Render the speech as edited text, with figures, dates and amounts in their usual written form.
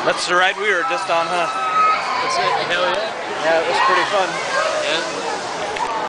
That's the ride we were just on, huh? That's it. Hell yeah. Yeah, it was pretty fun. Yeah.